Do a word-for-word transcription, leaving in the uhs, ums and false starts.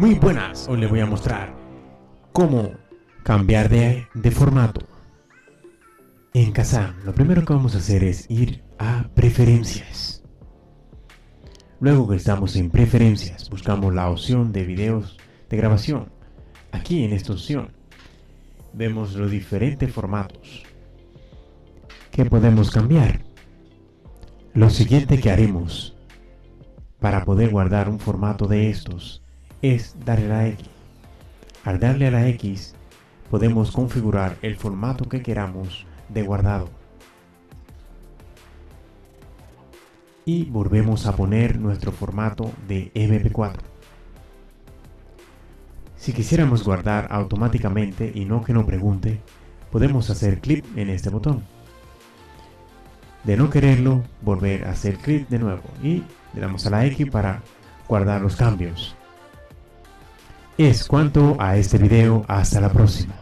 Muy buenas, hoy les voy a mostrar cómo cambiar de, de formato. En Kazam, lo primero que vamos a hacer es ir a preferencias. Luego que estamos en preferencias, buscamos la opción de videos de grabación. Aquí en esta opción vemos los diferentes formatos que podemos cambiar. Lo siguiente que haremos para poder guardar un formato de estos es darle a la X. Al darle a la X podemos configurar el formato que queramos de guardado y volvemos a poner nuestro formato de eme pe cuatro. Si quisiéramos guardar automáticamente y no que nos pregunte, podemos hacer clic en este botón. De no quererlo, volver a hacer clic de nuevo y le damos a la X para guardar los cambios. Es cuanto a este video, hasta la próxima.